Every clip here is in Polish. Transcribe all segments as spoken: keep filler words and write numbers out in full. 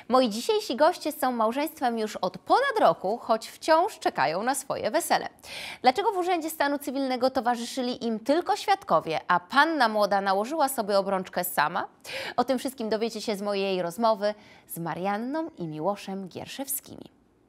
Moi dzisiejsi goście są małżeństwem już od ponad roku, choć wciąż czekają na swoje wesele. Dlaczego w Urzędzie Stanu Cywilnego towarzyszyli im tylko świadkowie, a panna młoda nałożyła sobie obrączkę sama? O tym wszystkim dowiecie się z mojej rozmowy z Marianną i Miłoszem Gierszewskimi.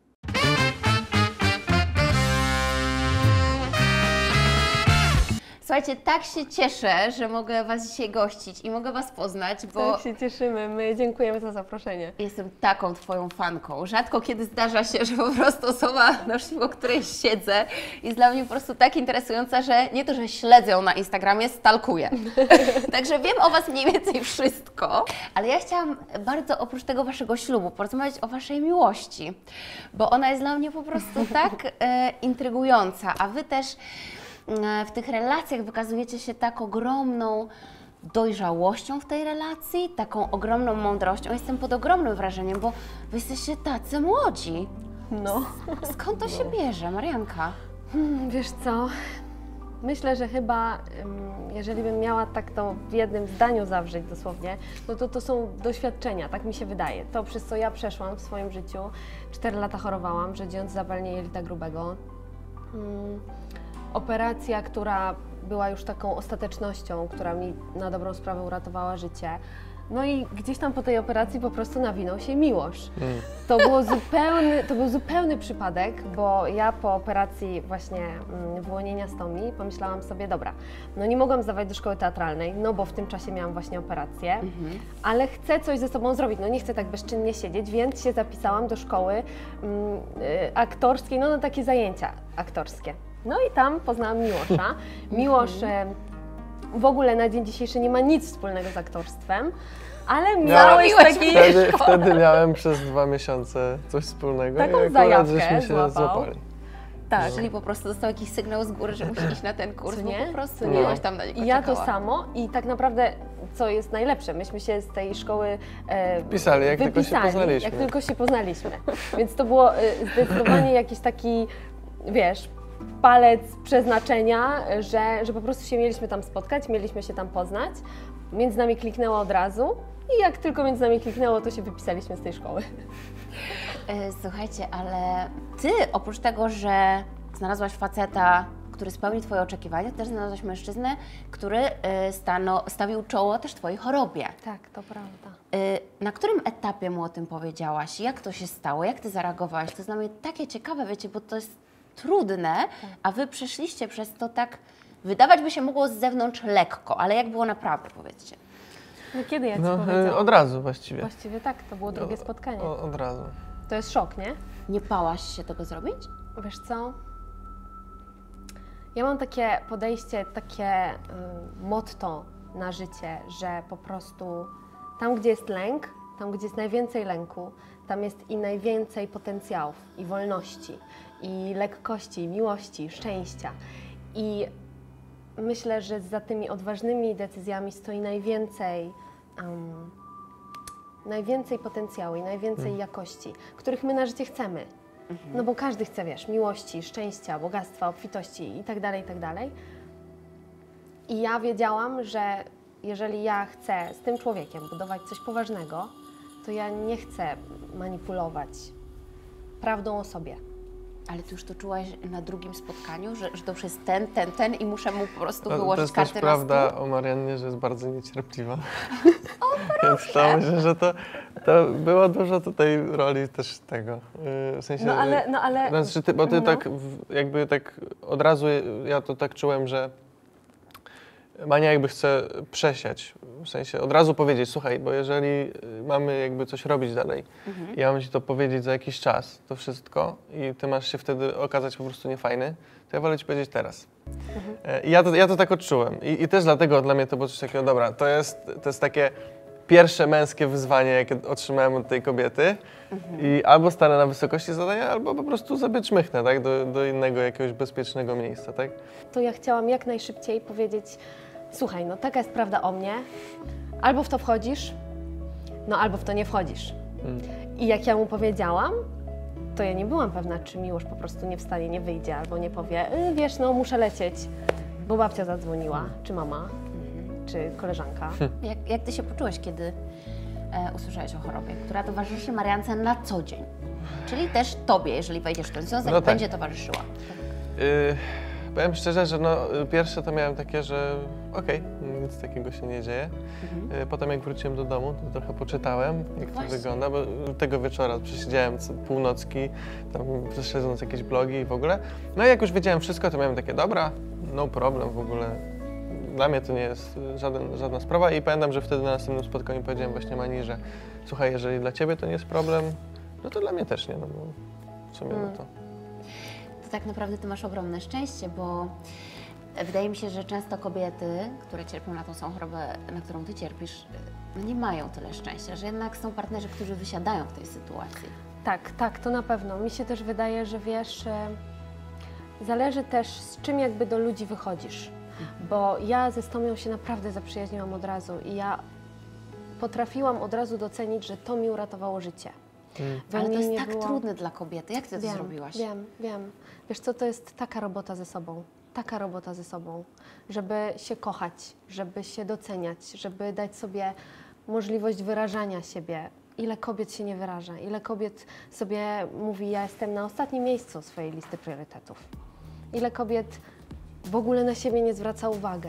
Słuchajcie, tak się cieszę, że mogę Was dzisiaj gościć i mogę Was poznać, bo Tak się cieszymy. My dziękujemy za zaproszenie. jestem taką Twoją fanką. Rzadko kiedy zdarza się, że po prostu osoba, na o której siedzę, jest dla mnie po prostu tak interesująca, że nie to, że śledzę ją na Instagramie, stalkuję. Także wiem o Was mniej więcej wszystko, ale ja chciałam bardzo oprócz tego Waszego ślubu porozmawiać o Waszej miłości, bo ona jest dla mnie po prostu tak e, intrygująca, a Wy też w tych relacjach wykazujecie się tak ogromną dojrzałością w tej relacji, taką ogromną mądrością. Jestem pod ogromnym wrażeniem, bo Wy jesteście tacy młodzi. No. Skąd to się bierze, Marianka? Hmm, wiesz co, myślę, że chyba, jeżeli bym miała tak to w jednym zdaniu zawrzeć dosłownie, no to to są doświadczenia, tak mi się wydaje. To, przez co ja przeszłam w swoim życiu. Cztery lata chorowałam, rzedziąc zapalenie jelita grubego. Hmm. Operacja, która była już taką ostatecznością, która mi na dobrą sprawę uratowała życie. No i gdzieś tam po tej operacji po prostu nawinął się Miłosz. Mm. To, było zupełny, to był zupełny przypadek, bo ja po operacji właśnie mm, wyłonienia stomii pomyślałam sobie, dobra, no nie mogłam zdawać do szkoły teatralnej, no bo w tym czasie miałam właśnie operację, mm-hmm. ale chcę coś ze sobą zrobić, no nie chcę tak bezczynnie siedzieć, więc się zapisałam do szkoły mm, y, aktorskiej, no na takie zajęcia aktorskie. No i tam poznałam Miłosza. Miłosz w ogóle na dzień dzisiejszy nie ma nic wspólnego z aktorstwem, ale miałeś taki... Wtedy, wtedy miałem przez dwa miesiące coś wspólnego. Taką i zajawkę żeśmy się złapał. złapali. Tak, czyli po prostu dostał jakiś sygnał z góry, że musi iść na ten kurs, nie? bo po prostu No. nie byłaś tam na niego I ja czekała. to samo i tak naprawdę, co jest najlepsze, myśmy się z tej szkoły e, Pisali, jak tylko się wypisali, poznaliśmy. jak tylko się poznaliśmy. Więc to było e, zdecydowanie jakiś taki, wiesz, palec przeznaczenia, że, że po prostu się mieliśmy tam spotkać, mieliśmy się tam poznać. Między nami kliknęło od razu i jak tylko między nami kliknęło, to się wypisaliśmy z tej szkoły. Słuchajcie, ale Ty oprócz tego, że znalazłaś faceta, który spełni Twoje oczekiwania, też znalazłaś mężczyznę, który stano, stawił czoło też Twojej chorobie. Tak, to prawda. Na którym etapie mu o tym powiedziałaś? Jak to się stało? Jak Ty zareagowałaś? To jest dla mnie takie ciekawe, wiecie, bo to jest trudne, a Wy przeszliście przez to tak, wydawać by się mogło z zewnątrz lekko, ale jak było naprawdę, powiedzcie? No kiedy ja Ci No, powiedziałam? od razu właściwie. Właściwie tak, to było drugie spotkanie. O, od razu. To jest szok, nie? Nie bałaś się tego zrobić? Wiesz co? Ja mam takie podejście, takie y, motto na życie, że po prostu tam, gdzie jest lęk, tam, gdzie jest najwięcej lęku, tam jest i najwięcej potencjałów, i wolności, i lekkości, i miłości, i szczęścia. I myślę, że za tymi odważnymi decyzjami stoi najwięcej, um, najwięcej potencjału i najwięcej Hmm. jakości, których my na życie chcemy. Mhm. No bo każdy chce, wiesz, miłości, szczęścia, bogactwa, obfitości i tak dalej, i tak dalej. I ja wiedziałam, że jeżeli ja chcę z tym człowiekiem budować coś poważnego, to ja nie chcę manipulować prawdą o sobie. Ale Ty już to czułaś na drugim spotkaniu, że, że to już jest ten, ten, ten i muszę mu po prostu To, to wyłożyć jest karty też na prawda stół? o Mariannie, że jest bardzo niecierpliwa. O, Więc to myślę, że to, to było dużo tutaj roli też tego. Yy, w sensie, No ale, no ale... Znaczy, ty, bo ty no. tak w- jakby tak od razu ja to tak czułem, że Mania jakby chce przesiać, w sensie od razu powiedzieć, słuchaj, bo jeżeli mamy jakby coś robić dalej, Mhm. ja mam ci to powiedzieć za jakiś czas, to wszystko i ty masz się wtedy okazać po prostu niefajny, to ja wolę ci powiedzieć teraz. Mhm. I ja to, ja to tak odczułem I, i też dlatego dla mnie to było coś takiego, dobra, to jest, to jest takie pierwsze męskie wyzwanie, jakie otrzymałem od tej kobiety mhm. i albo stanę na wysokości zadania, albo po prostu sobie czmychnę, tak, do, do innego jakiegoś bezpiecznego miejsca, tak? To ja chciałam jak najszybciej powiedzieć, słuchaj, no taka jest prawda o mnie, albo w to wchodzisz, no albo w to nie wchodzisz. Mm. I jak ja mu powiedziałam, to ja nie byłam pewna, czy Miłosz po prostu nie wstanie, nie wyjdzie, albo nie powie, y, wiesz, no muszę lecieć, bo babcia zadzwoniła, czy mama, czy koleżanka. Jak, jak Ty się poczułaś, kiedy e, usłyszałeś o chorobie, która towarzyszy Mariance na co dzień? Czyli też Tobie, jeżeli wejdziesz w ten związek, No tak. będzie towarzyszyła. Yy, powiem szczerze, że no, pierwsze to miałem takie, że okej, okay, nic takiego się nie dzieje. Mhm. Yy, potem jak wróciłem do domu, to trochę poczytałem, jak Właśnie. to wygląda, bo tego wieczora przesiedziałem co- północki, tam prześledząc jakieś blogi i w ogóle. No i jak już wiedziałem wszystko, to miałem takie, dobra, no problem w ogóle. Dla mnie to nie jest żaden, żadna sprawa i pamiętam, że wtedy na następnym spotkaniu powiedziałem właśnie Mani, że słuchaj, jeżeli dla Ciebie to nie jest problem, no to dla mnie też nie, no bo w sumie Mm. no to... To tak naprawdę Ty masz ogromne szczęście, bo wydaje mi się, że często kobiety, które cierpią na tą samą chorobę, na którą Ty cierpisz, no nie mają tyle szczęścia, że jednak są partnerzy, którzy wysiadają w tej sytuacji. Tak, tak, to na pewno. Mi się też wydaje, że wiesz, e, zależy też z czym jakby do ludzi wychodzisz. Bo ja ze Stomią się naprawdę zaprzyjaźniłam od razu i ja potrafiłam od razu docenić, że to mi uratowało życie. Mm. We Ale to mnie jest nie tak było- trudne dla kobiety. Jak Ty to Wiem, zrobiłaś? Wiem, wiem. Wiesz co, to jest taka robota ze sobą, taka robota ze sobą, żeby się kochać, żeby się doceniać, żeby dać sobie możliwość wyrażania siebie. Ile kobiet się nie wyraża, ile kobiet sobie mówi, ja jestem na ostatnim miejscu swojej listy priorytetów. Ile kobiet w ogóle na siebie nie zwraca uwagę.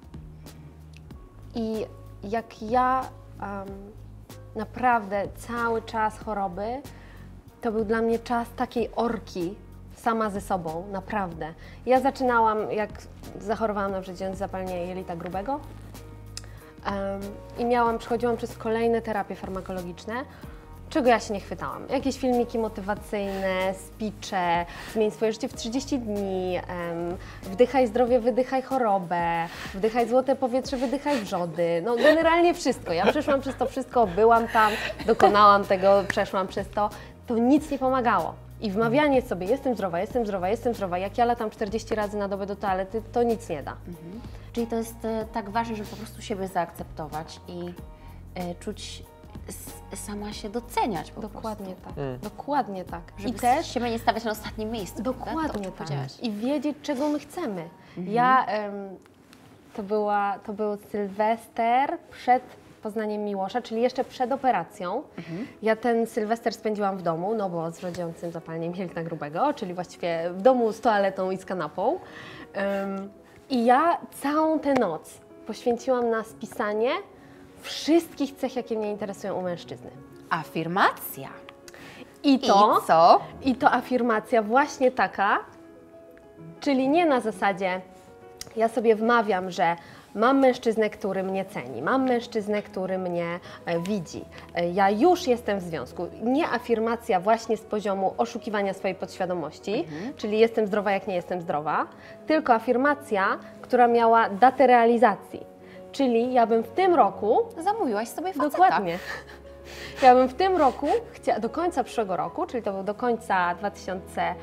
I jak ja um, naprawdę cały czas choroby, to był dla mnie czas takiej orki sama ze sobą, naprawdę. Ja zaczynałam, jak zachorowałam na przeciąg zapalenia jelita grubego um, i miałam, przechodziłam przez kolejne terapie farmakologiczne, czego ja się nie chwytałam. Jakieś filmiki motywacyjne, speeche, zmień swoje życie w trzydzieści dni, em, wdychaj zdrowie, wydychaj chorobę, wdychaj złote powietrze, wydychaj wrzody. No generalnie wszystko. Ja przeszłam przez to wszystko, byłam tam, dokonałam tego, przeszłam przez to. To nic nie pomagało. I wmawianie sobie, jestem zdrowa, jestem zdrowa, jestem zdrowa, jak ja latam czterdzieści razy na dobę do toalety, to nic nie da. Mhm. Czyli to jest e, tak ważne, żeby po prostu siebie zaakceptować i e, czuć s- sama się doceniać po Dokładnie prostu. tak, Mm. dokładnie tak. Żeby I też siebie nie stawiać na ostatnim miejscu. prawda? To, o dokładnie czym tak. powiedziałaś. I wiedzieć, czego my chcemy. Ja, em, to, była, to był Sylwester przed Poznaniem Miłosza, czyli jeszcze przed operacją. Ja ten Sylwester spędziłam w domu, no bo z rodzącym zapaleniem jelita grubego, czyli właściwie w domu z toaletą i z kanapą. Em, I ja całą tę noc poświęciłam na spisanie wszystkich cech, jakie mnie interesują u mężczyzny. Afirmacja. I to, I co? I to afirmacja właśnie taka, czyli nie na zasadzie ja sobie wmawiam, że mam mężczyznę, który mnie ceni, mam mężczyznę, który mnie e, widzi, e, ja już jestem w związku. Nie afirmacja właśnie z poziomu oszukiwania swojej podświadomości, czyli jestem zdrowa, jak nie jestem zdrowa, tylko afirmacja, która miała datę realizacji. Czyli ja bym w tym roku Zamówiłaś sobie faceta. Dokładnie. Ja bym w tym roku, chciała, do końca przyszłego roku, czyli to był do końca dwa tysiące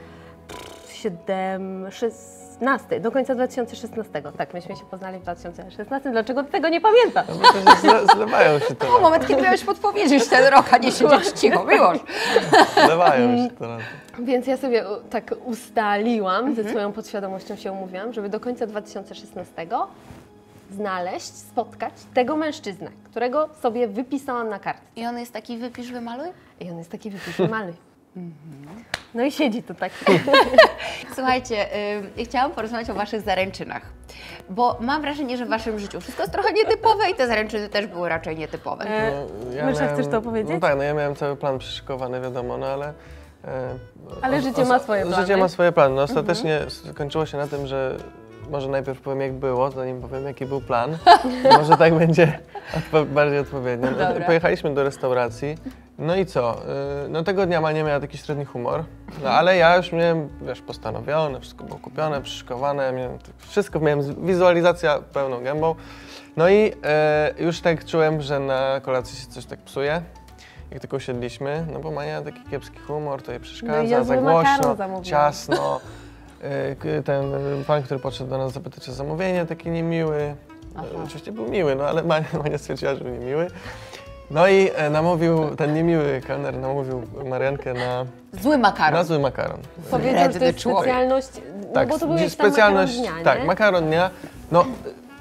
szesnastego, do końca dwa tysiące szesnastego. Tak, myśmy się poznali w dwa tysiące szesnastym. Dlaczego ty tego nie pamiętasz? No bo to się zle, zlewają się te To moment, kiedy miałeś podpowiedzieć ten rok, a nie siedzieć cicho, miłość. Zlewają się te lata. Więc ja sobie u- tak ustaliłam, ze swoją podświadomością się umówiłam, żeby do końca dwa tysiące szesnastego znaleźć, spotkać tego mężczyznę, którego sobie wypisałam na kartce. I on jest taki wypisz, wymaluj? I on jest taki wypiszony. No i siedzi tu tak. Słuchajcie, y, chciałam porozmawiać o Waszych zaręczynach, bo mam wrażenie, że w Waszym życiu wszystko jest trochę nietypowe i te zaręczyny też były raczej nietypowe. E, No, Mysza, chcesz to powiedzieć? No tak, no ja miałem cały plan przyszykowany, wiadomo, no ale... E, Ale życie ma swoje Życie plany. ma swoje plany. No ostatecznie skończyło się na tym, że może najpierw powiem jak było, zanim powiem jaki był plan. Może tak będzie odpo bardziej odpowiednio. No, Dobra. pojechaliśmy do restauracji. No i co? Y, No tego dnia Mania miała taki średni humor, no ale ja już miałem, wiesz, postanowione, wszystko było kupione, przyszykowane, miałem, wszystko miałem, z- wizualizacja pełną gębą. No i e, już tak czułem, że na kolacji się coś tak psuje. Jak tylko usiedliśmy, no bo Mania taki kiepski humor, to jej przeszkadza, No i ja za zły makaron głośno, zamówiłam. ciasno. Y, k- Ten y, pan, który podszedł do nas zapytać o zamówienie, taki niemiły. Aha. Y, Oczywiście był miły, no ale Mania, Mania stwierdziła, że był niemiły. No i e, namówił, ten niemiły kelner namówił Mariankę na, Zły makaron. na zły makaron. Powiedział, że to jest człowiek. specjalność, no Tak, bo to był dzi- jakiś tam specjalność, makaron dnia, tak, nie? makaron dnia. No,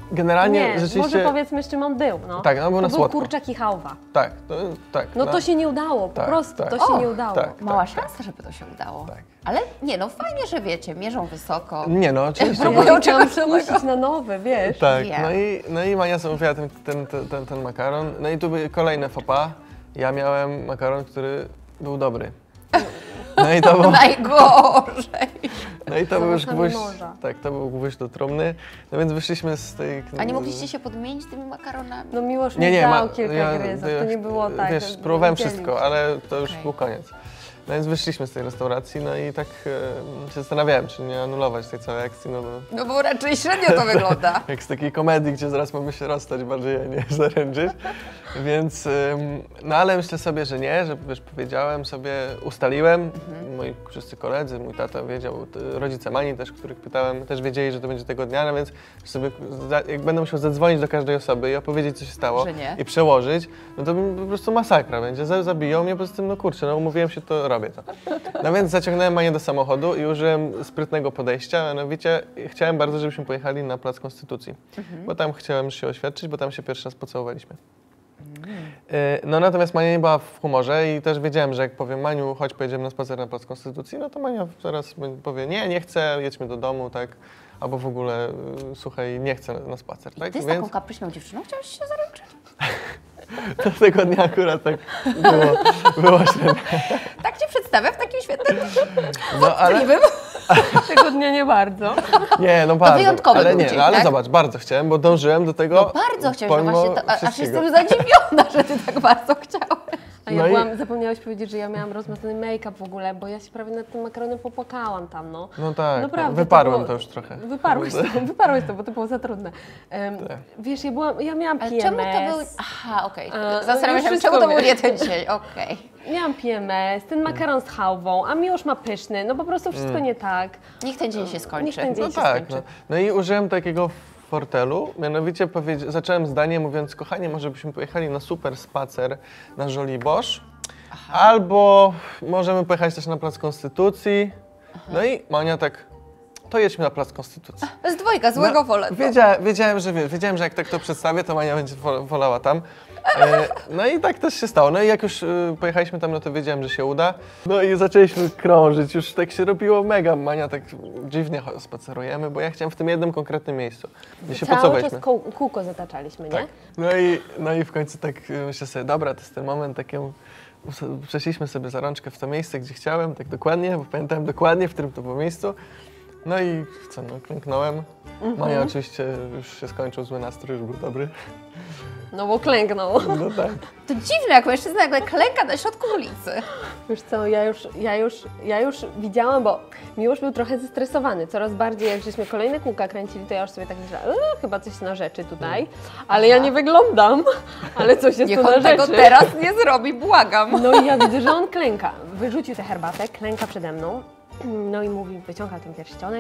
generalnie Nie, rzeczywiście... może powiedzmy, z czym on był, no. Tak, no był to na był słodko. kurczak i chałwa. Tak, to, tak. No to się nie udało, po Tak, prostu tak. to się O, nie udało. tak. Mała szansa, żeby to się udało. Tak. Ale nie, no fajnie, że wiecie, mierzą wysoko. Nie no, oczywiście. Próbują Ja czegoś chciałam nowego. spuścić na nowe, wiesz. Tak, Wiem. no i, no i Mania zamówiła ten, ten, ten, ten, ten makaron. No i tu były kolejne faux pas. Ja miałem makaron, który był dobry. No i to był, Najgorzej. no i to był już Za gwóźdź, morza. tak, to był gwóźdź do trumny. No więc wyszliśmy z tej... A nie mogliście się podmienić tymi makaronami? No Miłosz Nie, mi nie, dał ma, kilka ja, gryzów, ja- to nie było tak. Wiesz, że próbowałem dzielić. wszystko, ale to już Okej. był koniec. No więc wyszliśmy z tej restauracji, no i tak e, się zastanawiałem, czy nie anulować tej całej akcji, no bo No bo raczej średnio to wygląda. jak z takiej komedii, gdzie zaraz mamy się rozstać, bardziej ja nie zaręczyć. Więc, ym, no ale myślę sobie, że nie, że wiesz, powiedziałem sobie, ustaliłem, Mhm. moi wszyscy koledzy, mój tata wiedział, t- rodzice Mani też, których pytałem, też wiedzieli, że to będzie tego dnia, no więc sobie, za, jak będę musiał zadzwonić do każdej osoby i opowiedzieć, co się stało Że nie. i przełożyć, no to po prostu masakra będzie, za- zabiją mnie, poza tym, no kurczę, no umówiłem się, to robię to. No więc zaciągnąłem Manię do samochodu i użyłem sprytnego podejścia, mianowicie chciałem bardzo, żebyśmy pojechali na Plac Konstytucji, bo tam chciałem się oświadczyć, bo tam się pierwszy raz pocałowaliśmy. Y, No natomiast Mania nie była w humorze i też wiedziałem, że jak powiem Maniu, chodź pojedziemy na spacer na Plac Konstytucji, no to Mania zaraz powie nie, nie chcę, jedźmy do domu, tak, albo w ogóle y, słuchaj, nie chcę na spacer, tak, Ty z taką kapryśną dziewczyną chciałeś się zaręczyć? to tego dnia akurat tak było, było średnio. Tak cię przedstawia w takim świetnym, No ale, wątpliwym. Tego dnia nie bardzo. nie, no bardzo, wyjątkowy ale był nie, dzień, no, ale tak? zobacz, bardzo chciałem, bo dążyłem do tego, No bardzo chciałeś, no pomimo właśnie, to, a- aż wszystkiego. jestem zadziwiona, że ty tak bardzo chciałeś. A ja No i- byłam, zapomniałeś powiedzieć, że ja miałam rozmazany make-up w ogóle, bo ja się prawie nad tym makaronem popłakałam tam, no. No tak, Naprawdę, no, wyparłem to, było, to już trochę. Wyparłeś to, wyparłeś to, bo to było za trudne. Um, Tak. Wiesz, ja, byłam, ja miałam Ale P M S. czemu to był... Aha, okej. A, Zastanawiam już się, wszystko czemu to był wiem. nie ten dzień, okej. Miałam P M S, ten makaron z chałwą, a Miłosz ma pyszny, no po prostu wszystko nie tak. Niech ten dzień się skończy. Niech ten dzień No się tak, skończy. no. no i użyłem takiego fortelu, mianowicie powiedzi- zacząłem zdanie mówiąc, kochanie, może byśmy pojechali na super spacer na Żoliborz, albo możemy pojechać też na Plac Konstytucji. No i Mania tak, to jedźmy na Plac Konstytucji. Z dwojga, złego No, wolę. Wiedziałem, wiedziałem, że wie- wiedziałem, że jak tak to przedstawię, to Mania będzie wo- wolała tam. E, no i tak też się stało. No i jak już e, pojechaliśmy tam, no to wiedziałem, że się uda. No i zaczęliśmy krążyć, już tak się robiło mega. Mania tak dziwnie cho- spacerujemy, bo ja chciałem w tym jednym konkretnym miejscu, gdzie się Cały pocałowaliśmy. czas kół, kółko zataczaliśmy, nie? Tak. No i, no i w końcu tak e, myślę sobie, dobra, to jest ten moment, takiemu us- przeszliśmy sobie za rączkę w to miejsce, gdzie chciałem, tak dokładnie, bo pamiętałem dokładnie, w którym to było miejscu. No i co, no, klęknąłem. Mania oczywiście już się skończył, zły nastrój, już był dobry. No bo klęknął. No tak. To dziwne, jak mężczyzna nagle klęka na środku ulicy. Wiesz co, ja już, ja już, ja już widziałam, bo Miłosz był trochę zestresowany. Coraz bardziej, jak żeśmy kolejne kółka kręcili, to ja już sobie tak myślałam, e, chyba coś na rzeczy tutaj. Ale ja nie wyglądam, ale coś jest Niech tu na on tego rzeczy. teraz nie zrobi, błagam. No i ja widzę, że on klęka. Wyrzucił tę herbatę, klęka przede mną. No i mówi, wyciąga ten pierścionek,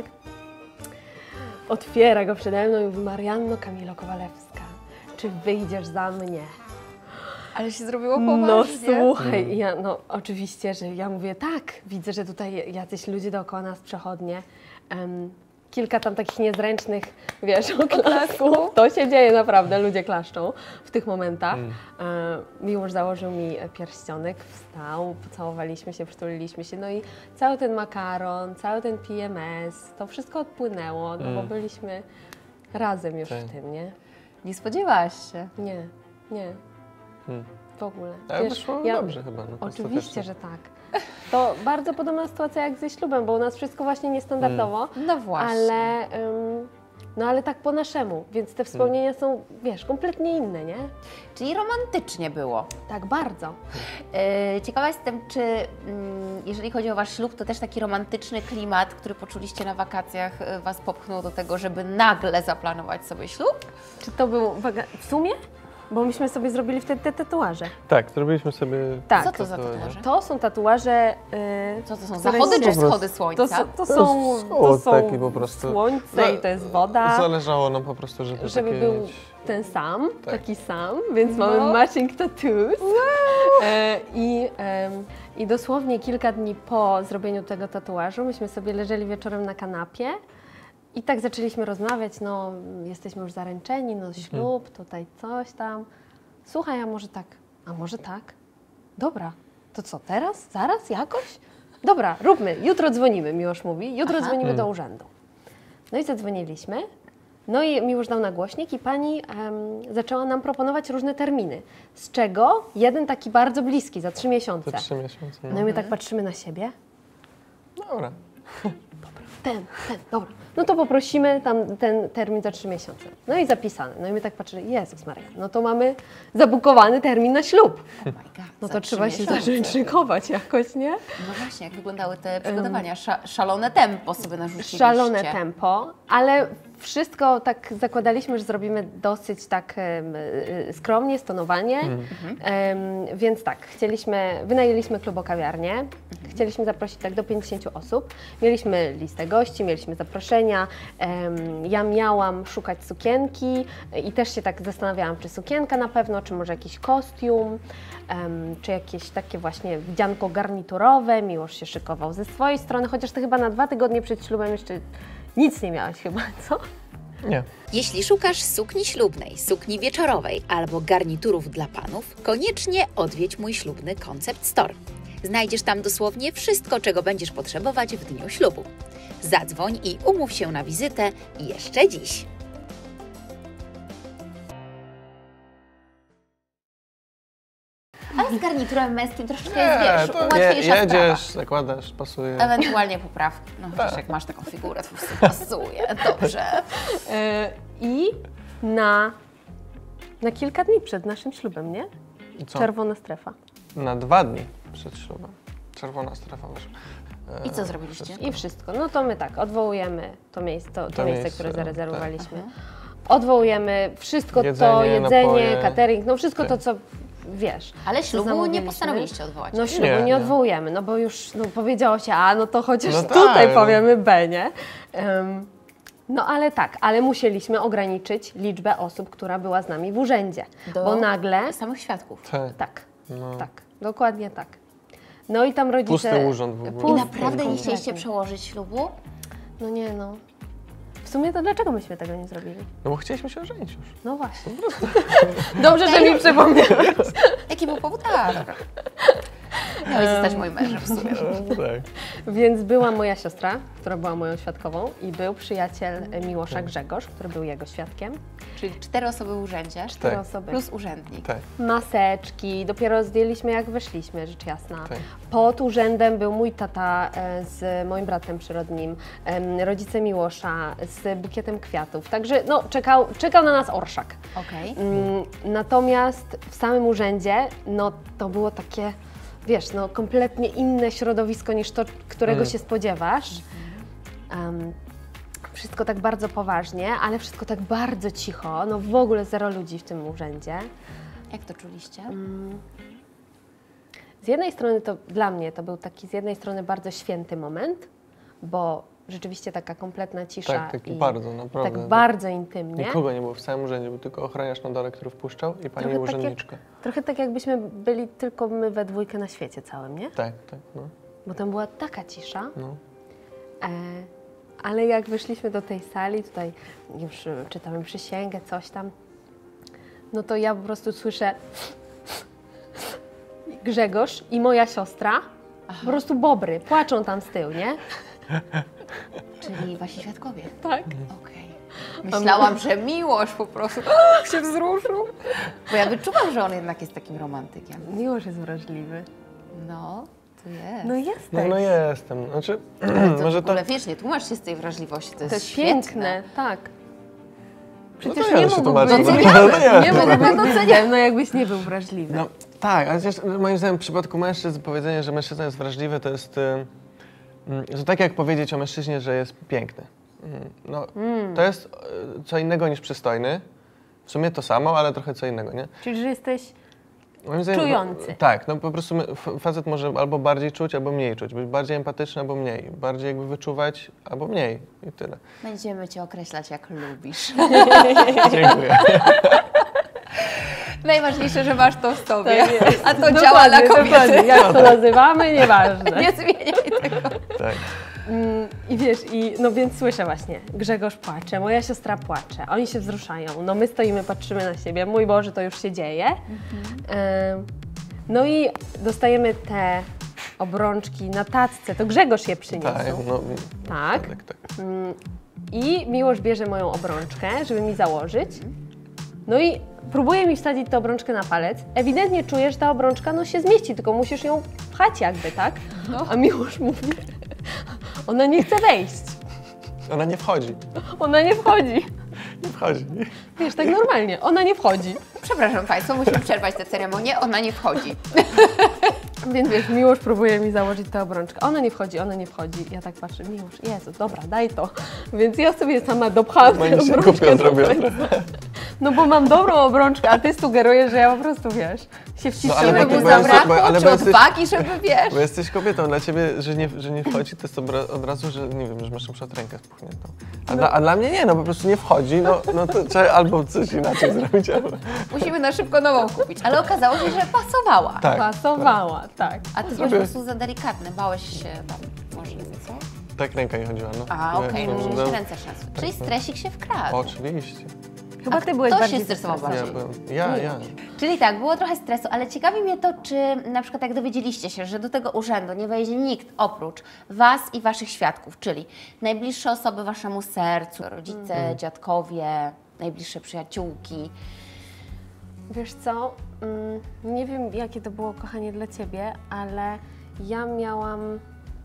otwiera go przede mną i mówi, Marianno Kamilo Kowalewska, czy wyjdziesz za mnie? Ale się zrobiło No poważnie. słuchaj, i ja, no oczywiście, że ja mówię tak, widzę, że tutaj jacyś ludzie dookoła nas przechodnie. Em, kilka tam takich niezręcznych, wiesz, oklasków. To się dzieje naprawdę, ludzie klaszczą w tych momentach. Mm. E, Miłosz założył mi pierścionek, wstał, pocałowaliśmy się, przytuliliśmy się, no i cały ten makaron, cały ten P M S, to wszystko odpłynęło, no bo Mm. byliśmy razem już Tak. w tym, nie? Nie spodziewałaś się. Nie, nie. Hmm. W ogóle. Ale wyszło dobrze chyba. No, Oczywiście, ostatecznie. że tak. To bardzo podobna sytuacja jak ze ślubem, bo u nas wszystko właśnie niestandardowo, No właśnie. ale, ym, no ale tak po naszemu, więc te wspomnienia są, wiesz, kompletnie inne, nie? Czyli romantycznie było. Tak bardzo. E, Ciekawa jestem, czy mm, jeżeli chodzi o Wasz ślub, to też taki romantyczny klimat, który poczuliście na wakacjach, e, Was popchnął do tego, żeby nagle zaplanować sobie ślub? Czy to był, uwaga, w sumie? Bo myśmy sobie zrobili wtedy te tatuaże. Tak, zrobiliśmy sobie... Tak. Co to za tatuaże. tatuaże? To są tatuaże, yy, Co to są, które zachody się- czy wschody słońca? to, są- to To są, jest to są taki po prostu. słońce i to jest woda. Zależało nam po prostu, żeby, Żeby takie był mieć... ten sam, Tak. taki sam, więc No. mamy matching tattoos. E, i, em, I dosłownie kilka dni po zrobieniu tego tatuażu myśmy sobie leżeli wieczorem na kanapie I tak zaczęliśmy rozmawiać, no jesteśmy już zaręczeni, no ślub, tutaj coś tam. Słuchaj, a może tak, a może tak? Dobra, to co, teraz? Zaraz? Jakoś? Dobra, róbmy, jutro dzwonimy, Miłosz mówi, jutro Aha. dzwonimy Mm. do urzędu. No i zadzwoniliśmy, no i Miłosz dał na głośnik i pani em, zaczęła nam proponować różne terminy, z czego jeden taki bardzo bliski, za trzy miesiące. Za trzy miesiące. No No. i my tak patrzymy na siebie, Dobra. ten, ten, dobra. No to poprosimy tam ten termin za trzy miesiące. No i zapisany. No i my tak patrzymy, Jezus Maria, no to mamy zabukowany termin na ślub. Oh my God, No za to trzy trzeba się miesiące. zacząć szykować jakoś, nie? No właśnie, jak wyglądały te przygotowania? Sza, szalone tempo sobie narzuciliście. Szalone tempo, ale wszystko tak zakładaliśmy, że zrobimy dosyć tak em, y, skromnie, stonowanie. Em, więc tak, chcieliśmy, wynajęliśmy klubokawiarnię, chcieliśmy zaprosić tak do pięćdziesięciu osób. Mieliśmy listę gości, mieliśmy zaproszenia. Em, ja miałam szukać sukienki i też się tak zastanawiałam, czy sukienka na pewno, czy może jakiś kostium, em, czy jakieś takie właśnie wdzianko garniturowe. Miłosz się szykował ze swojej strony, chociaż ty chyba na dwa tygodnie przed ślubem jeszcze nic nie miałaś chyba, co? Nie. Jeśli szukasz sukni ślubnej, sukni wieczorowej albo garniturów dla panów, koniecznie odwiedź mój ślubny Concept Store. Znajdziesz tam dosłownie wszystko, czego będziesz potrzebować w dniu ślubu. Zadzwoń i umów się na wizytę jeszcze dziś. Ale z garniturem męskim troszeczkę Nie, jest, wiesz, to je, łatwiejsza jedziesz, sprawa. zakładasz, pasuje. Ewentualnie poprawki. No chociaż jak masz taką figurę, to po prostu pasuje. Dobrze. E, I na, na kilka dni przed naszym ślubem, nie? I co? Czerwona strefa. Na dwa dni przed ślubem. Czerwona strefa wyszła. E, I co zrobiliście? I wszystko. No to my tak, odwołujemy to miejsce, to, to, To miejsce, miejsce, które tak. zarezerwowaliśmy. Odwołujemy wszystko to, Jedzenie, jedzenie, napoje. catering, no wszystko to, Tak. co wiesz. Ale co ślubu nie zamówiliśmy. postanowiliście odwołać. No ślubu Nie, nie, nie. odwołujemy, no bo już no, powiedziało się A, no to chociaż No tutaj tak, powiemy B, nie? Em, no ale tak, ale musieliśmy ograniczyć liczbę osób, która była z nami w urzędzie, Do bo nagle, samych świadków. Tak. tak, No. tak, dokładnie tak. No i tam rodzice... Pusty urząd w ogóle. I Pusty, naprawdę nie chcieliście kompletnie. przełożyć ślubu? No nie no. W sumie to dlaczego myśmy tego nie zrobili? No bo chcieliśmy się ożenić już. No właśnie. Dobrze, że mi przypomniałeś. Jaki był powód? A, dobra. Miałeś zostać moim mężem w sumie. E, tak. Więc była moja siostra, która była moją świadkową i był przyjaciel Miłosza Grzegorz, który był jego świadkiem. Czyli cztery osoby w urzędzie, Cztery Tak. osoby. plus urzędnik. Tak. Maseczki, dopiero zdjęliśmy jak wyszliśmy, rzecz jasna. Tak. Pod urzędem był mój tata e, z moim bratem przyrodnim, em, rodzice Miłosza z bukietem kwiatów. Także no, czekał, czekał na nas orszak. Okej. Mm, natomiast w samym urzędzie, no to było takie, wiesz, no kompletnie inne środowisko niż to, którego Mm. się spodziewasz. Em, wszystko tak bardzo poważnie, ale wszystko tak bardzo cicho, no w ogóle zero ludzi w tym urzędzie. Jak to czuliście? Z jednej strony to dla mnie to był taki z jednej strony bardzo święty moment, bo rzeczywiście taka kompletna cisza Tak, taki i bardzo, naprawdę. tak bardzo intymnie. Nikogo nie było w całym urzędzie, był tylko ochroniarz na dole, który wpuszczał i pani Trochę tak, jak, urzędniczka. trochę tak jakbyśmy byli tylko my we dwójkę na świecie całym, nie? Tak, tak, no. Bo tam była taka cisza. no. E, ale jak wyszliśmy do tej sali, tutaj już e, czytamy przysięgę, coś tam, no to ja po prostu słyszę Grzegorz i moja siostra, po prostu bobry, płaczą tam z tyłu, nie? Czyli wasi świadkowie. Tak. Okej. Myślałam, że miłość po prostu ach, się wzruszył. Bo ja wyczuwam, że on jednak jest takim romantykiem. Miłosz jest wrażliwy. No, to jest. No jesteś. No, no jestem. Znaczy, to może w to... ogóle wiesz, nie tłumacz się z tej wrażliwości, to jest, To jest świetne. piękne, tak. Przecież to ja nie się mógłbyś, tłumaczę. nie, No to ja nie to mógłbyś być ze mną, jakbyś nie był wrażliwy. No tak, ale też moim zdaniem w przypadku mężczyzn powiedzenie, że mężczyzna jest wrażliwy, to jest... y, mm, To tak jak powiedzieć o mężczyźnie, że jest piękny. Mm, No, to jest y, co innego niż przystojny. W sumie to samo, ale trochę co innego, nie? Czyli, że jesteś Moim zdaniem, Czujący. Tak, no po prostu my- f- facet może albo bardziej czuć, albo mniej czuć. Być bardziej empatyczny, albo mniej. Bardziej jakby wyczuwać, albo mniej. I tyle. Będziemy cię określać jak lubisz. Dziękuję. Najważniejsze, że masz to w sobie, Tak jest. a to Dokładnie, działa na kobiety. dokładnie. Jak to nazywamy, nieważne. Nie zmieniaj tego. Tak. Mm, I wiesz, i no więc słyszę właśnie, Grzegorz płacze, moja siostra płacze, oni się wzruszają, no my stoimy, patrzymy na siebie, mój Boże, to już się dzieje. Em, no i dostajemy te obrączki na tacce, to Grzegorz je przyniósł. Tak, no, Tak. tak, tak. Mm, I Miłosz bierze moją obrączkę, żeby mi założyć. No i próbuje mi wsadzić tę obrączkę na palec. Ewidentnie czuję, że ta obrączka no, się zmieści, tylko musisz ją pchać jakby, tak? A Miłosz mówi, ona nie chce wejść. Ona nie wchodzi. Ona nie wchodzi. Nie wchodzi. Wiesz, tak normalnie, ona nie wchodzi. Przepraszam Państwa, musimy przerwać tę ceremonię, ona nie wchodzi. Więc wiesz, Miłosz próbuje mi założyć tę obrączkę. Ona nie wchodzi, ona nie wchodzi. Ja tak patrzę, Miłosz, Jezu, dobra, daj to. Więc ja sobie sama dopchałam tę Oni się obrączkę. kupią do zrobią. końca. No bo mam dobrą obrączkę, a ty sugerujesz, że ja po prostu, wiesz, się wciskam. ale Żeby bo- mu bo ja jestem- zabrakło, bo- ale czy bo jesteś- odwagi, żeby wiesz. Bo jesteś kobietą, dla ciebie, że nie, że nie wchodzi, to jest obra- od razu, że nie wiem, że masz na przykład rękę spuchniętą. A, dla, a dla mnie nie, no po prostu nie wchodzi, no, no to trzeba albo coś inaczej zrobić, albo... Musimy na szybko nową kupić, ale okazało się, że pasowała. Tak, Pasowała, tak. A ty byłeś Zrobię- po prostu za delikatny, bałeś się tam, może co? tak ręka nie chodziła, no. A, okej, no, no, no, że ręce trzęsły. Czyli stresik się wkradł. Oczywiście. Chyba A ty byłeś kto bardziej się stresował zestresowany. Ja, bardziej? byłem, ja, ja. Czyli tak, było trochę stresu, ale ciekawi mnie to, czy na przykład jak dowiedzieliście się, że do tego urzędu nie wejdzie nikt oprócz Was i Waszych świadków, czyli najbliższe osoby Waszemu sercu, rodzice, Mhm. dziadkowie, najbliższe przyjaciółki. Wiesz co, mm, nie wiem jakie to było, kochanie, dla Ciebie, ale ja miałam,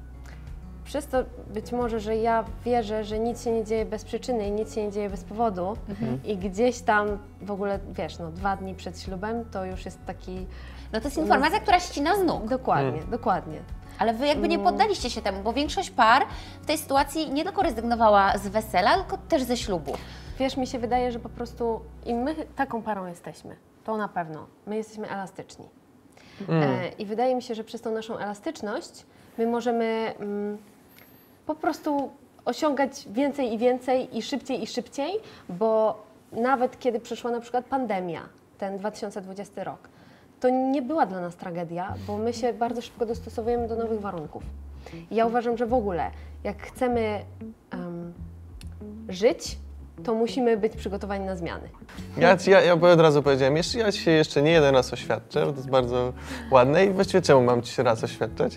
przez to być może, że ja wierzę, że nic się nie dzieje bez przyczyny i nic się nie dzieje bez powodu i gdzieś tam w ogóle, wiesz, no dwa dni przed ślubem to już jest taki, No to jest informacja, która ścina z nóg. dokładnie, dokładnie. Ale Wy jakby nie poddaliście się temu, bo większość par w tej sytuacji nie tylko rezygnowała z wesela, tylko też ze ślubu. Wiesz, mi się wydaje, że po prostu i my taką parą jesteśmy, to na pewno, my jesteśmy elastyczni. E, I wydaje mi się, że przez tą naszą elastyczność my możemy mm, po prostu osiągać więcej i więcej i szybciej i szybciej, bo nawet kiedy przyszła na przykład pandemia, ten dwa tysiące dwudziesty rok, to nie była dla nas tragedia, bo my się bardzo szybko dostosowujemy do nowych warunków. I ja uważam, że w ogóle jak chcemy em, żyć, to musimy być przygotowani na zmiany. Ja, ci- ja, ja od razu powiedziałem, jeszcze, ja Ci się jeszcze nie jeden raz oświadczę, bo to jest bardzo ładne i właściwie czemu mam Ci się raz oświadczać?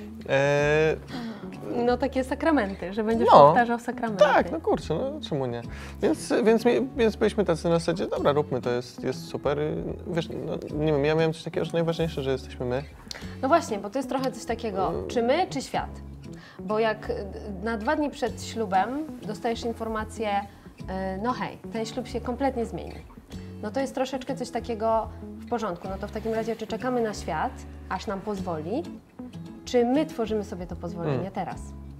Eee, No takie sakramenty, że będziesz No, powtarzał sakramenty. tak, no kurczę, no czemu nie? Więc, więc, mi, więc byliśmy tacy na zasadzie, dobra, róbmy, to jest, jest super. I wiesz, no, nie wiem, ja miałem coś takiego, że najważniejsze, że jesteśmy my. No właśnie, bo to jest trochę coś takiego, czy my, czy świat. Bo jak y, na dwa dni przed ślubem dostajesz informację, y, no hej, ten ślub się kompletnie zmieni. No to jest troszeczkę coś takiego w porządku. No to w takim razie, czy czekamy na świat, aż nam pozwoli, czy my tworzymy sobie to pozwolenie Mm. teraz?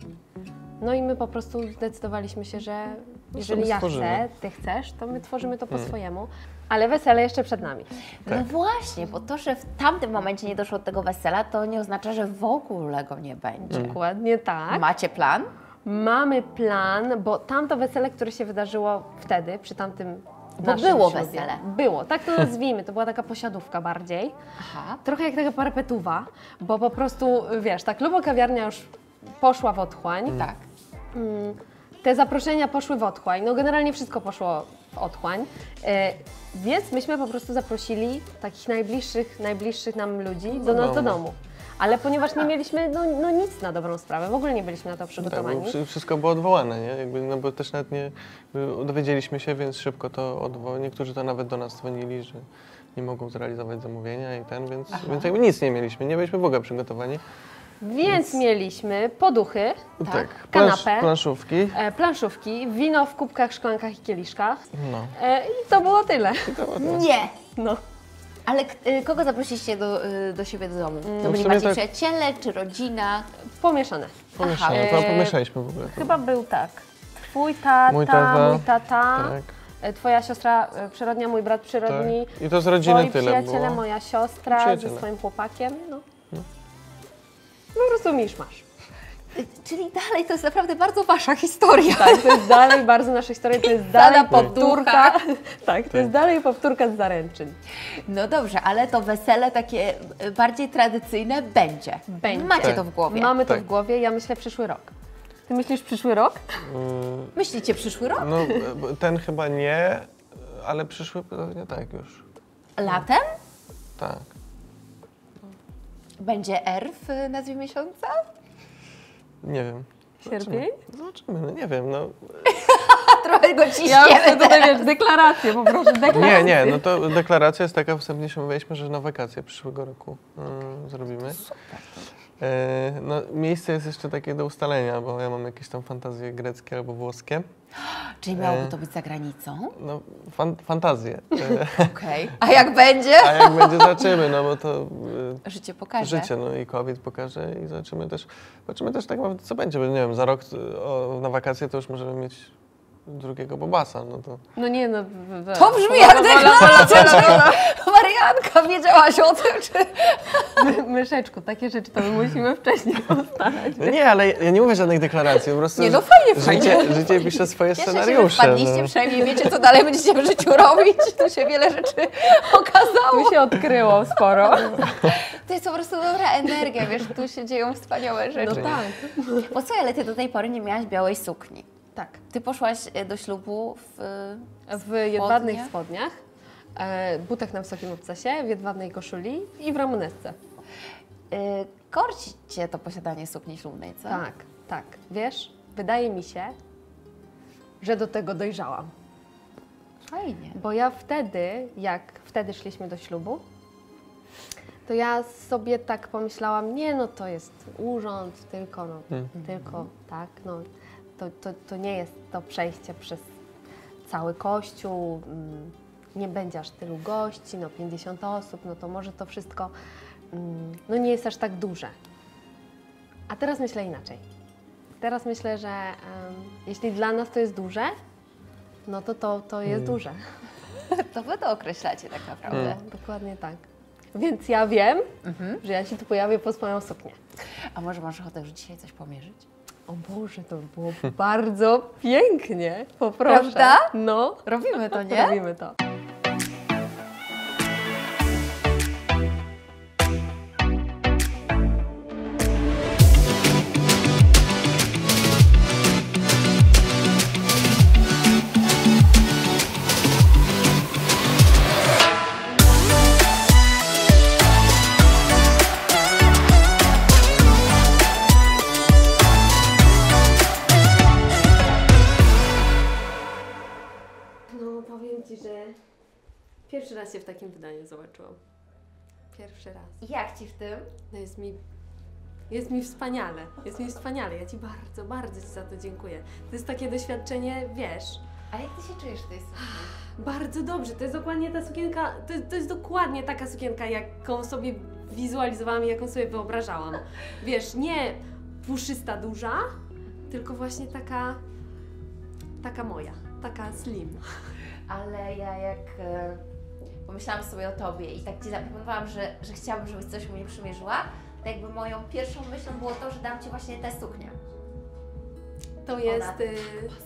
No i my po prostu zdecydowaliśmy się, że jeżeli sobie ja stworzymy. chcę, ty chcesz, to my tworzymy to po swojemu. Ale wesele jeszcze przed nami. No właśnie, bo to, że w tamtym momencie nie doszło do tego wesela, to nie oznacza, że w ogóle go nie będzie. Dokładnie tak. Macie plan? Mamy plan, bo tamto wesele, które się wydarzyło wtedy, przy tamtym Bo naszym było ślubie, wesele. Było, tak to nazwijmy, to była taka posiadówka bardziej. Aha. Trochę jak taka parapetuwa, bo po prostu, wiesz, ta klubo-kawiarnia już poszła w otchłań. Tak. Mm, Te zaproszenia poszły w otchłań, no generalnie wszystko poszło w otchłań, e, więc myśmy po prostu zaprosili takich najbliższych, najbliższych nam ludzi do nas do domu. domu. Ale ponieważ nie mieliśmy no, no nic na dobrą sprawę, w ogóle nie byliśmy na to Tak, przygotowani. bo wszy- wszystko było odwołane, nie? Jakby, no bo też nawet nie jakby dowiedzieliśmy się, więc szybko to odwołali. Niektórzy to nawet do nas dzwonili, że nie mogą zrealizować zamówienia i ten, więc, więc jakby nic nie mieliśmy, nie byliśmy w ogóle przygotowani. Więc mieliśmy poduchy, Tak. kanapę. planszówki. e, planszówki, wino w kubkach, szklankach i kieliszkach No. e, i to było tyle. Nie! No. Ale k- y, kogo zaprosiliście do, y, do siebie do domu? To w byli sumie bardziej tak- przyjaciele czy rodzina? Pomieszane. Pomieszane, Aha. to Eee, pomieszaliśmy w ogóle. Chyba był tak. Twój tata, Mój tata, mój tata, Tak, e, twoja siostra e, przyrodnia, mój brat przyrodni, tak. I to z rodziny twoi tyle przyjaciele, było. moja siostra Przyjaciele. ze swoim chłopakiem. No. No po prostu misz masz. Czyli dalej to jest naprawdę bardzo wasza historia. Tak, to jest dalej bardzo nasza historia, to jest dalej Sada powtórka. powtórka. Tak, to jest dalej powtórka z zaręczyn. No dobrze, ale to wesele takie y, bardziej tradycyjne będzie. Będzie. Macie Tak. to w głowie. Mamy to Tak. w głowie, ja myślę przyszły rok. Ty myślisz przyszły rok? Mm, Myślicie przyszły rok? No, b- ten chyba nie, ale przyszły pewnie tak już. Latem? Tak. Będzie R w nazwie miesiąca? Nie wiem. Sierpień? Zobaczymy, no nie wiem, no. Trochę go Ja ciśniemy. chcę tutaj, wiesz, deklarację, poproszę deklarację. Nie, nie, no to deklaracja jest taka, wstępnie się mówiliśmy, że na wakacje przyszłego roku mm, zrobimy. E, no, miejsce jest jeszcze takie do ustalenia, bo ja mam jakieś tam fantazje greckie albo włoskie. Czyli miałoby to być za granicą? No, fan, fantazje. E, Okej. A jak będzie? a jak będzie, zobaczymy, no bo to e, Życie pokaże. życie, no i COVID pokaże i zobaczymy też, zobaczymy też tak naprawdę, co będzie, bo nie wiem, za rok o, na wakacje to już możemy mieć drugiego Bobasa, no to... No nie, no... w- w- To brzmi jak deklaracja. Marianka, wiedziałaś o tym, czy... My, myszeczku, takie rzeczy to my musimy wcześniej ustalać. No nie, ale ja nie mówię żadnych deklaracji, po prostu Nie, no fajnie, fajnie. życie, życie pisze swoje Cieszę się, że scenariusze. wpadliście, no. przynajmniej wiecie, co dalej będziecie w życiu robić. Tu się wiele rzeczy okazało. Tu się odkryło sporo. To jest po prostu dobra energia, wiesz, tu się dzieją wspaniałe No rzeczy. tak. Bo co, ale ty do tej pory nie miałaś białej sukni. Tak. Ty poszłaś e, do ślubu w... W jedwabnych Spodnie? spodniach, e, butach na wysokim obcasie, w jedwabnej koszuli i w ramonesce. Y, korci cię to posiadanie sukni ślubnej, co? Tak, tak. Wiesz, wydaje mi się, że do tego dojrzałam. Fajnie. Bo ja wtedy, jak wtedy szliśmy do ślubu, to ja sobie tak pomyślałam, nie no to jest urząd, tylko no, Hmm. tylko tak, no to, to, to nie jest to przejście przez cały kościół, mm, nie będzie aż tylu gości, no pięćdziesiąt osób, no to może to wszystko mm, no nie jest aż tak duże. A teraz myślę inaczej. Teraz myślę, że em, jeśli dla nas to jest duże, no to to, to jest Hmm. duże. To wy to określacie tak naprawdę. Mm. Dokładnie tak. Więc ja wiem, Mhm. że ja się tu pojawię po swoją suknię. A może masz ochotę już dzisiaj coś pomierzyć? O Boże, to by było bardzo pięknie, poproszę. Prawda? No, Robimy to, nie? robimy to. No, powiem Ci, że pierwszy raz się w takim wydaniu zobaczyłam. Pierwszy raz. Jak ci w tym? No jest mi, jest mi wspaniale, jest mi wspaniale. Ja Ci bardzo, bardzo Ci za to dziękuję. To jest takie doświadczenie, wiesz, A jak ty się czujesz w tej sukni? bardzo dobrze. To jest dokładnie ta sukienka, to, to jest dokładnie taka sukienka, jaką sobie wizualizowałam i jaką sobie wyobrażałam. Wiesz, nie puszysta, duża, tylko właśnie taka, taka moja, taka slim. Ale ja jak e, pomyślałam sobie o tobie i tak ci zaproponowałam, że, że chciałabym, żebyś coś mnie przymierzyła, to jakby moją pierwszą myślą było to, że dam ci właśnie tę suknię. To jest... Y...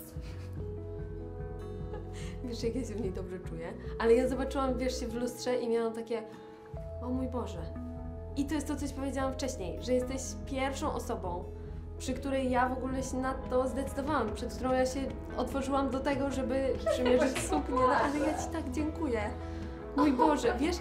Wiesz, jak ja się w niej dobrze czuję. Ale ja zobaczyłam, wiesz, się w lustrze i miałam takie, o mój Boże. I to jest to, co Ci powiedziałam wcześniej, że jesteś pierwszą osobą, przy której ja w ogóle się na to zdecydowałam, przed którą ja się otworzyłam do tego, żeby przymierzyć suknię. No, ale ja Ci tak dziękuję. Mój Boże, wiesz,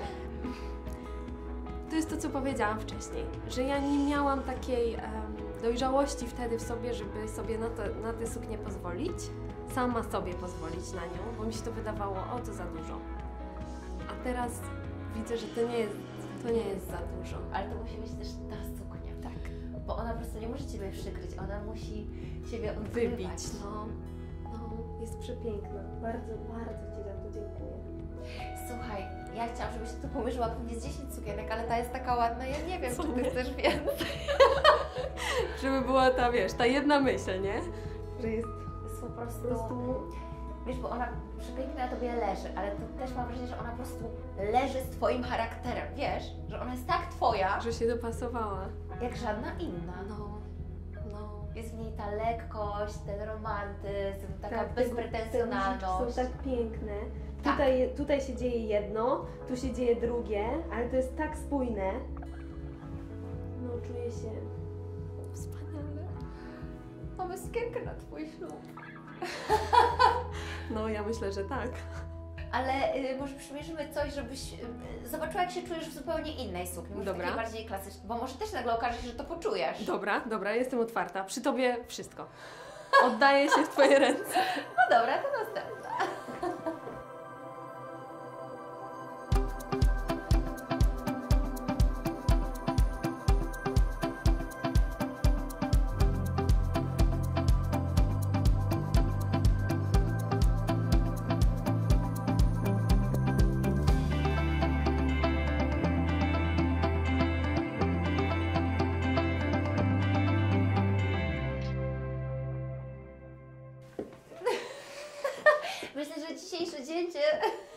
to jest to, co powiedziałam wcześniej, że ja nie miałam takiej em, dojrzałości wtedy w sobie, żeby sobie na, to, na tę suknię pozwolić, sama sobie pozwolić na nią, bo mi się to wydawało, o to za dużo. A teraz widzę, że to nie jest, to nie jest za dużo. Ale to musi być też ta suknia. Tak. Bo ona po prostu nie może Ciebie przykryć, ona musi Ciebie odkrywać. Wybić, no. No, jest przepiękna. Bardzo, bardzo Ci za to dziękuję. Słuchaj, ja chciałam, żebyś tu pomierzyła pewnie z dziesięć sukienek, ale ta jest taka ładna, ja nie wiem, Co czy Ty nie? chcesz więcej. Żeby była ta, wiesz, ta jedna myśl, nie? Że jest Jest po prostu... po prostu... Wiesz, bo ona przepięknie na Tobie leży, ale to też mam wrażenie, że ona po prostu leży z Twoim charakterem, wiesz? Że ona jest tak Twoja, że się dopasowała. jak żadna inna. No, no. jest w niej ta lekkość, ten romantyzm, taka Tak, te- bezpretensjonalność. Te guziczki są tak piękne. Tak. Tutaj, tutaj się dzieje jedno, tu się dzieje drugie, ale to jest tak spójne. No, czuję się wspaniale. Mamy sukienkę na Twój ślub. No, ja myślę, że tak. Ale y, może przymierzymy coś, żebyś y, zobaczyła, jak się czujesz w zupełnie innej sukni, może Dobra. takiej bardziej klasycznej, bo może też nagle okaże się, że to poczujesz. Dobra, dobra, jestem otwarta. Przy Tobie wszystko. Oddaję się w Twoje ręce. No dobra, to następna. Myślę, że dzisiejsze dzień Cię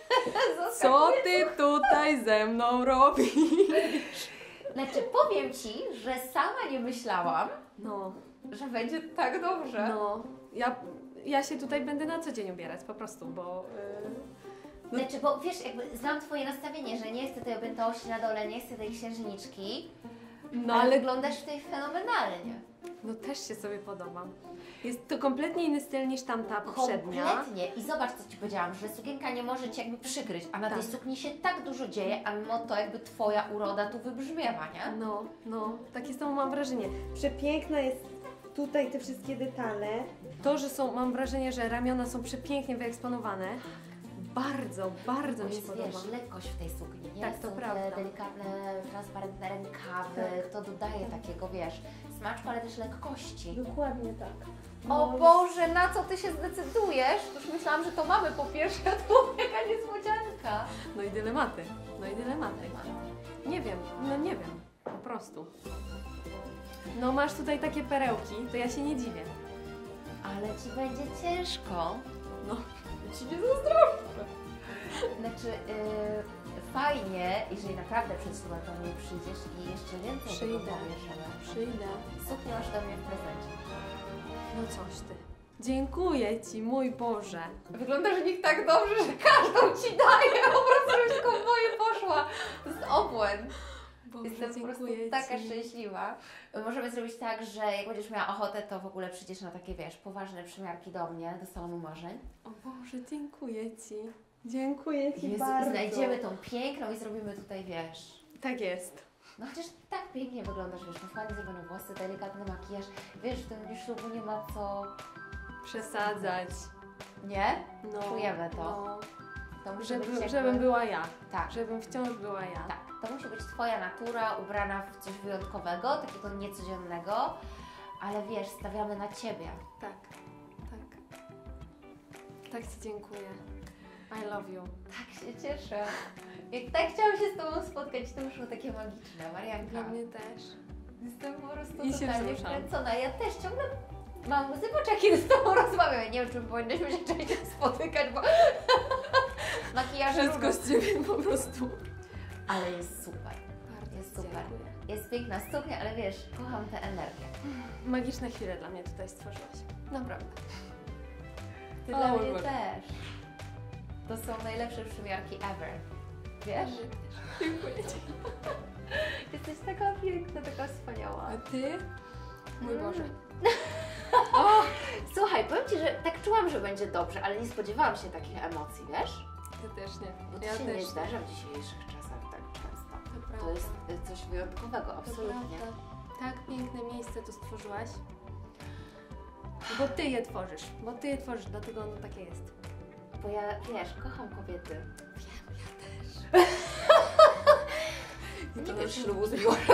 Co Ty tutaj ze mną robisz? Znaczy, powiem Ci, że sama nie myślałam, No, że będzie tak dobrze. no. Ja, ja się tutaj będę na co dzień ubierać, po prostu, bo... Yy... Znaczy, bo wiesz, jakby znam Twoje nastawienie, że nie chcę tej objętości na dole, nie chcę tej księżniczki, No, ale ale wyglądasz w tej fenomenalnie. no też się sobie podobam. Jest to kompletnie inny styl niż tamta poprzednia. Kompletnie. I zobacz, co Ci powiedziałam, że sukienka nie może Cię jakby przykryć, a na tej Tak. sukni się tak dużo dzieje, a mimo to jakby Twoja uroda tu wybrzmiewa, nie? No, no, takie samo mam wrażenie. Przepiękna jest tutaj te wszystkie detale. To, że są, mam wrażenie, że ramiona są przepięknie wyeksponowane. Bardzo, bardzo Bo mi się jest, podoba. wiesz, lekkość w tej sukni, nie? Tak, to Są prawda. te delikatne, transparentne rękawy, Tak. to dodaje takiego, wiesz, smaczku, ale też lekkości. Dokładnie tak. O Boże, na co Ty się zdecydujesz? Już myślałam, że to mamy po pierwsze, a to jaka niespodzianka. No i dylematy, no i dylematy. Nie wiem, no nie wiem, po prostu. No masz tutaj takie perełki, to ja się nie dziwię. Ale Ci będzie ciężko. No, Ci nie zazdroszczę. Znaczy, yy, fajnie, jeżeli naprawdę przed ślubem do mnie przyjdziesz i jeszcze więcej tego Przyjdę. powiesz, ale przyjdę. suknię masz do mnie w prezencie. No coś ty. Dziękuję Ci, mój Boże. Wyglądasz w nich tak dobrze, że każdą Ci daję, po prostu żebyś tylko w moje poszła. To jest obłęd. Boże, Jestem po prostu dziękuję taka Ci. szczęśliwa. Możemy zrobić tak, że jak będziesz miała ochotę, to w ogóle przyjdziesz na takie, wiesz, poważne przymiarki do mnie, do salonu marzeń. O Boże, dziękuję Ci. Dziękuję Ci Jezu, bardzo. i znajdziemy tą piękną i zrobimy tutaj, wiesz... Tak jest. No chociaż tak pięknie wyglądasz, wiesz, masz ładnie zrobione włosy, delikatny makijaż. Wiesz, w tym dniu ślubu nie ma co... Przesadzać. Nie? No, Czujemy to. No, To musi być żeby, jakby... żebym była ja. Tak. Żebym wciąż była ja. Tak, to musi być Twoja natura, ubrana w coś wyjątkowego, takiego niecodziennego, ale wiesz, stawiamy na Ciebie. Tak, tak. Tak Ci dziękuję. I love you. Tak się cieszę. Jak tak chciałam się z Tobą spotkać, to już było takie magiczne, Marianka. Dla mnie też. Jestem po prostu I się totalnie wzruszam. wkręcona. Ja też ciągle mam łzy w oczach, kiedy z Tobą rozmawiam. Ja nie wiem, czy my powinnyśmy się częściej spotykać, bo makijaże Wszystko różne. z Ciebie po prostu. Ale jest super. Bardzo Jest Ci super. dziękuję. Jest piękna suknia, ale wiesz, kocham tę energię. Magiczne chwile dla mnie tutaj stworzyłaś. Naprawdę. Ty O, dla mój mnie Boże. też. To są najlepsze przymiarki ever. Wiesz? Dziękuję Ci. Jesteś taka piękna, taka wspaniała. A Ty? Mój Boże. Słuchaj, powiem Ci, że tak czułam, że będzie dobrze, ale nie spodziewałam się takich emocji, wiesz? Ty też nie. Bo to Ja się też nie zdarza w dzisiejszych czasach tak często. To prawda. To jest y, coś wyjątkowego, absolutnie. To prawda. Tak piękne miejsce tu stworzyłaś. Bo Ty je tworzysz. Bo Ty je tworzysz, dlatego ono takie jest. Bo ja, wiesz, kocham kobiety. Wiem, ja też. Nie to wiem, nasz- ślubu z miłością.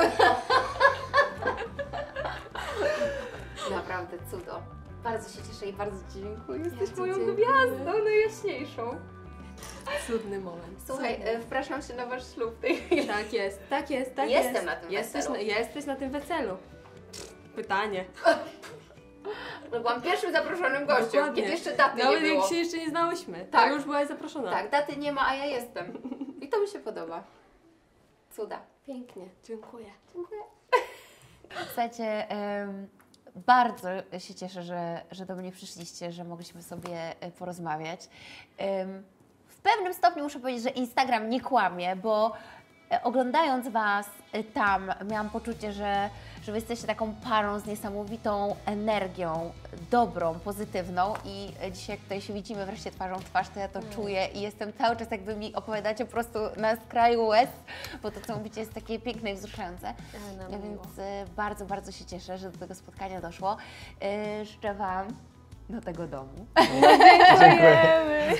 Naprawdę cudo. Bardzo się cieszę i bardzo Ci dziękuję. Jesteś Ci moją dziękuję. gwiazdą najjaśniejszą. Cudny moment. Słuchaj, Cudny. e, wpraszam się na Wasz ślub w tej chwili. Tak jest, tak jest, tak Jestem jest. na tym jesteś weselu. Na, jesteś na tym weselu. Pytanie. No, byłam pierwszym zaproszonym gościem, Dokładnie. kiedy jeszcze daty Nawet nie było. jak się jeszcze nie znałyśmy, Tak. to już byłaś zaproszona. Tak, daty nie ma, a ja jestem. I to mi się podoba. Cuda. Pięknie, dziękuję. Dziękuję. Słuchajcie, em, bardzo się cieszę, że, że do mnie przyszliście, że mogliśmy sobie porozmawiać. W pewnym stopniu muszę powiedzieć, że Instagram nie kłamie, bo oglądając Was tam, miałam poczucie, że, że Wy jesteście taką parą z niesamowitą energią, dobrą, pozytywną i dzisiaj jak tutaj się widzimy wreszcie twarzą w twarz, to ja to mm. czuję i jestem cały czas, jakby mi opowiadacie po prostu na skraju łez, bo to, co mówicie, jest takie piękne i wzruszające. No, no, Więc bardzo, bardzo się cieszę, że do tego spotkania doszło. Życzę Wam do tego domu. Dziękujemy!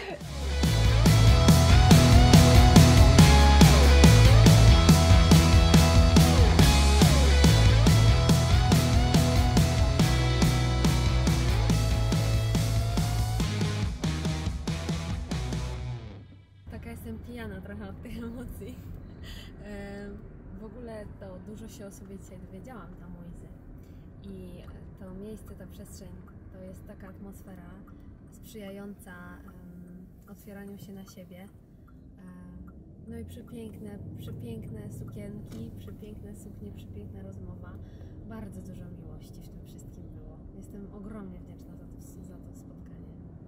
Jestem pijana trochę od tych emocji. W ogóle to dużo się o sobie dzisiaj dowiedziałam tam u Izy. I to miejsce, ta przestrzeń, to jest taka atmosfera sprzyjająca um, otwieraniu się na siebie. Um, no i przepiękne, przepiękne sukienki, przepiękne suknie, przepiękna rozmowa. Bardzo dużo miłości w tym wszystkim było. Jestem ogromnie wdzięczna za to, za to spotkanie.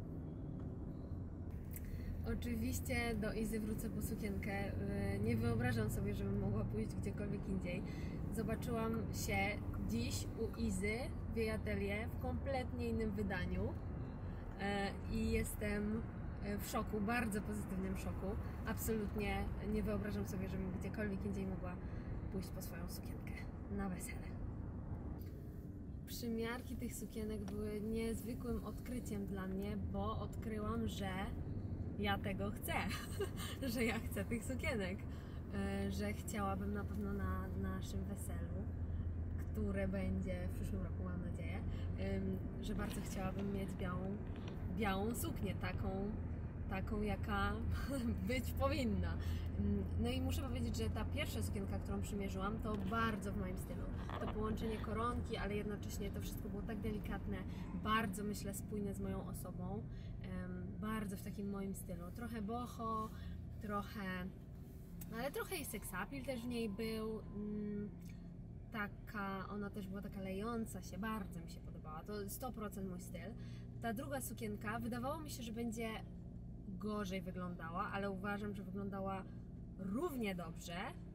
Oczywiście do Izy wrócę po sukienkę. Nie wyobrażam sobie, żebym mogła pójść gdziekolwiek indziej. Zobaczyłam się dziś u Izy w jej atelier w kompletnie innym wydaniu i jestem w szoku, bardzo pozytywnym szoku. Absolutnie nie wyobrażam sobie, żebym gdziekolwiek indziej mogła pójść po swoją sukienkę na wesele. Przymiarki tych sukienek były niezwykłym odkryciem dla mnie, bo odkryłam, że ja tego chcę, że ja chcę tych sukienek, że chciałabym na pewno na naszym weselu, które będzie w przyszłym roku, mam nadzieję, że bardzo chciałabym mieć białą, białą suknię, taką, taką jaka być powinna. No i muszę powiedzieć, że ta pierwsza sukienka, którą przymierzyłam, to bardzo w moim stylu. To połączenie koronki, ale jednocześnie to wszystko było tak delikatne, bardzo myślę spójne z moją osobą. Bardzo w takim moim stylu. Trochę boho, trochę, ale trochę i sex appeal też w niej był. Taka, ona też była taka lejąca się, bardzo mi się podobała. To sto procent mój styl. Ta druga sukienka, wydawało mi się, że będzie gorzej wyglądała, ale uważam, że wyglądała równie dobrze.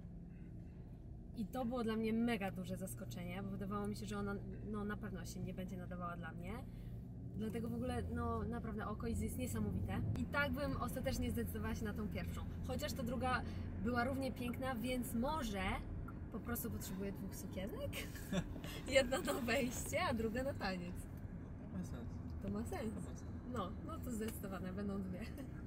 I to było dla mnie mega duże zaskoczenie, bo wydawało mi się, że ona no, na pewno się nie będzie nadawała dla mnie. Dlatego w ogóle, no naprawdę oko Izy jest niesamowite. I tak bym ostatecznie zdecydowała się na tą pierwszą. Chociaż ta druga była równie piękna, więc może po prostu potrzebuję dwóch sukienek. Jedna na wejście, a druga na taniec. To ma sens. To ma sens. No, no to zdecydowane, będą dwie.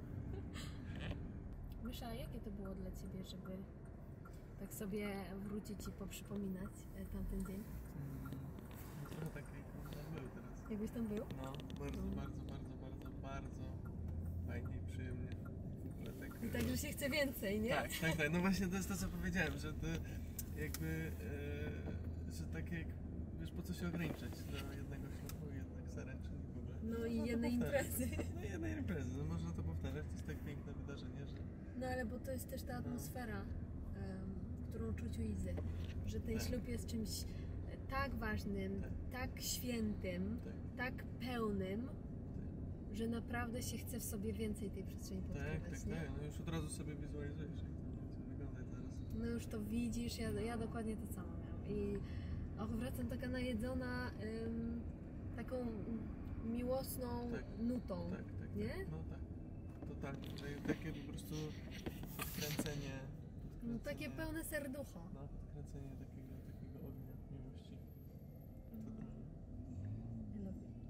Mysza, jakie to było dla Ciebie, żeby tak sobie wrócić i poprzypominać tamten dzień? Trochę tak jak tam był teraz. Jakbyś tam był? No, bardzo, bardzo, bardzo, bardzo, bardzo fajnie i przyjemnie. W ogóle tak, I tak, że się chce więcej, nie? Tak, tak, tak. No właśnie to jest to, co powiedziałem, że to jakby, e, że tak jak, wiesz, po co się ograniczać do jednego ślubu, jednak zaręczyn i w ogóle. No i jednej imprezy. No i jednej imprezy, no można to powtarzać, to jest tak piękne wydarzenie, że... No ale bo to jest też ta atmosfera, um, którą czuć u Izy, że ten tak. ślub jest czymś tak ważnym, tak, tak świętym, tak. tak pełnym, tak. że naprawdę się chce w sobie więcej tej przestrzeni podkrywać, tak, tak, nie? tak, no już od razu sobie wizualizujesz, jak to będzie wyglądać zaraz. No już to widzisz, ja, ja dokładnie to samo miałam i och, wracam taka najedzona ym, taką miłosną tak. nutą, tak, tak, nie? Tak, no tak, totalnie, czyli takie po prostu podkręcenie, podkręcenie no takie pełne serducho. No, podkręcenie takiego, takiego ognia miłości. Totalnie. I love you.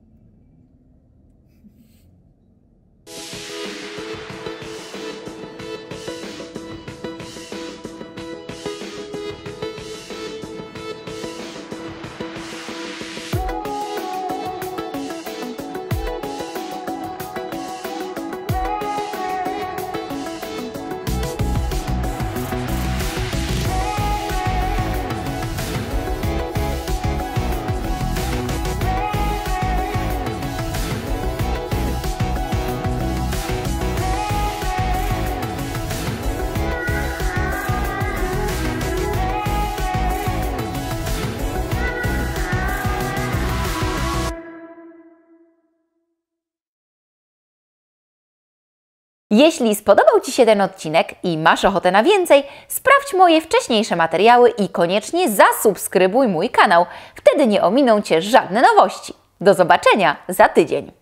Jeśli spodobał Ci się ten odcinek i masz ochotę na więcej, sprawdź moje wcześniejsze materiały i koniecznie zasubskrybuj mój kanał. Wtedy nie ominą Cię żadne nowości. Do zobaczenia za tydzień.